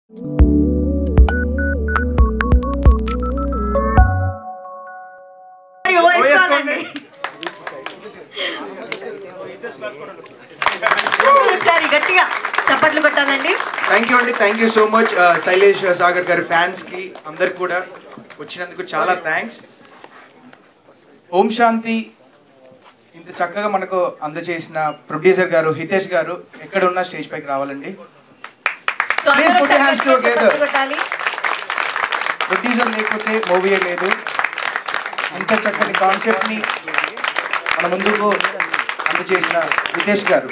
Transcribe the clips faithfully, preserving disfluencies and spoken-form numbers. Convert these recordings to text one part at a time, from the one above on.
గట్టిగా చప్పట్లు కొట్టాలండి. థ్యాంక్ యూ అండి, thank you so much Shailesh Sagar గారి ఫ్యాన్స్కి అందరికి కూడా వచ్చినందుకు చాలా థ్యాంక్స్. ఓం శాంతి ఇంత చక్కగా మనకు అందజేసిన ప్రొడ్యూసర్ గారు హితేష్ గారు ఎక్కడ ఉన్నా స్టేజ్ పైకి రావాలండి. ప్రొడ్యూసర్ లేకపోతే మూవీయే లేదు. ఇంత చక్కని కాన్సెప్ట్ని మన ముందుకు అందజేసిన హితేష్ గారు.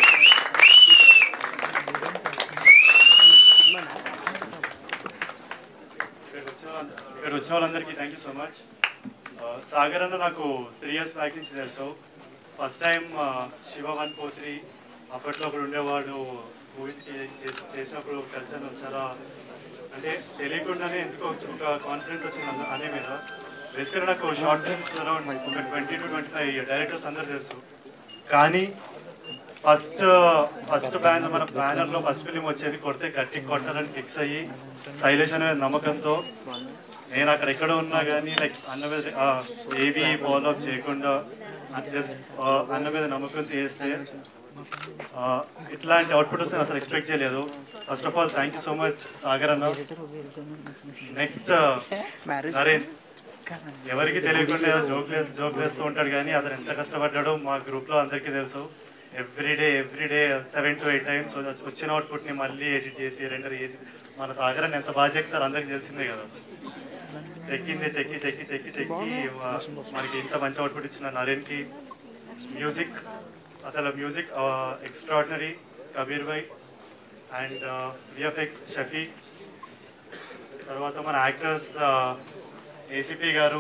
ఇక్కడ వచ్చిన వాళ్ళందరికీ thank you so much. Sagar అన్న నాకు త్రీ ఇయర్స్ బ్యాక్ నుంచి తెలుసు. First time Shiva one four three అప్పట్లో అక్కడ ఉండేవాడు మూవీస్కి చేసినప్పుడు కలిసాను. చాలా అంటే తెలియకుండానే ఎందుకో ఒక కాన్ఫిడెన్స్ వచ్చింది అనే మీద. బేసిక్గా నాకు షార్ట్ ఫిల్మ్స్ అరౌండ్ ఒక twenty two twenty five directors అందరూ తెలుసు. కానీ ఫస్ట్ ఫస్ట్ బ్యానర్ మన బ్యానర్లో ఫస్ట్ ఫిలిం వచ్చేది కొడితే గట్టి కొట్టాలని ఫిక్స్ అయ్యి శైలేష్ అనే నమ్మకంతో నేను అక్కడ ఎక్కడ ఉన్నా కానీ లైక్ అన్న మీద ఏవి ఫాలోఅప్ చేయకుండా జస్ట్ అన్న మీద నమ్మకంతో చేస్తే ఇట్లాంటి అవుట్పుట్ వస్తే అసలు ఎక్స్పెక్ట్ చేయలేదు. First of all thank you so much Sagar అన్న. నెక్స్ట్ నరేన్ ఎవరికి తెలియకుండా జోక్ వేసి జోక్ వేస్తూ ఉంటాడు కానీ అతను ఎంత కష్టపడ్డాడో మా గ్రూప్లో అందరికీ తెలుసు. Every day every day seven to eight times వచ్చిన అవుట్పుట్ని మళ్ళీ ఎడిట్ చేసి రెండర్ చేసి మన సాగరాన్ని ఎంత బాగా చెప్తారు అందరికీ తెలిసిందే కదా. చెక్కింది చెక్కి చెక్కి చెక్కి చెక్కి మనకి ఇంత మంచి అవుట్పుట్ ఇచ్చిన నరేన్కి. మ్యూజిక్ అసలు music extraordinary Kabir bhai and VFX Shafi. తర్వాత మన actors ACP garu.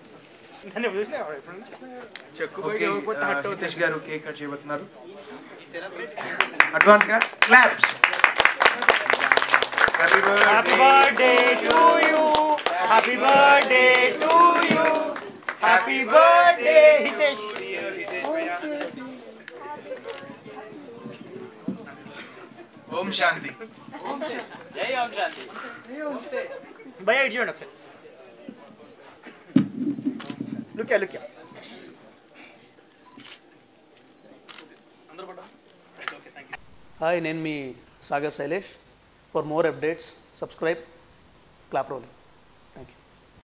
Hitesh garu cake cut చేయబోతున్నారు. అడ్వాన్స్ గా claps. Happy birthday to you, happy birthday to you, happy birthday Hitesh. Om Shanti. జై ఓం శాంతి. భయ్యా ఇటు చూడండి ఒకసారి. లుక్ లుక్ హాయ్, నేను మీ Sagar Shailesh. For more updates subscribe clap rolling.